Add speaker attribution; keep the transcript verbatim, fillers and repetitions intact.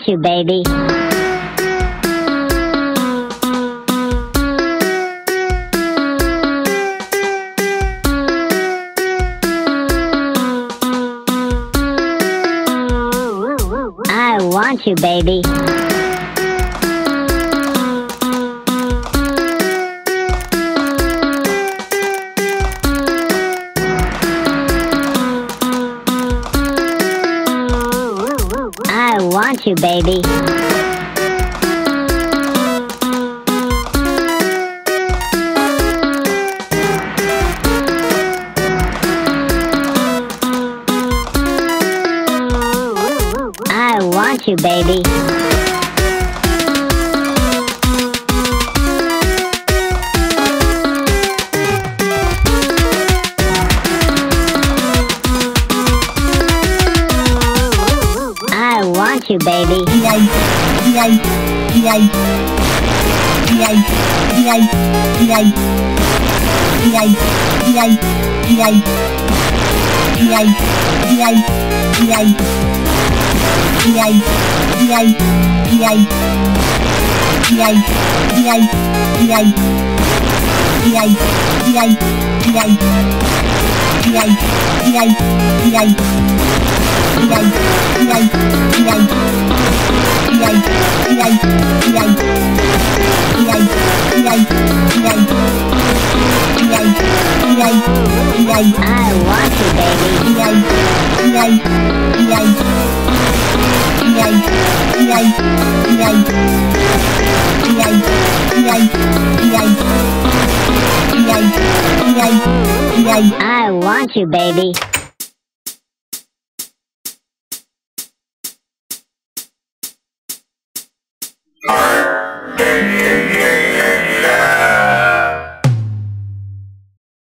Speaker 1: want you, baby. I want you, baby. I want you, baby. I want you, baby. I want you, baby. I want you, baby. I want you, baby.